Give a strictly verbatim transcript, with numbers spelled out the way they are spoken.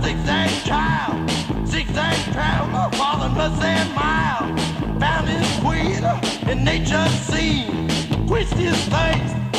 zigzag child, zigzag traveler, falling must and mile. Found his queen in nature's scene, twist his face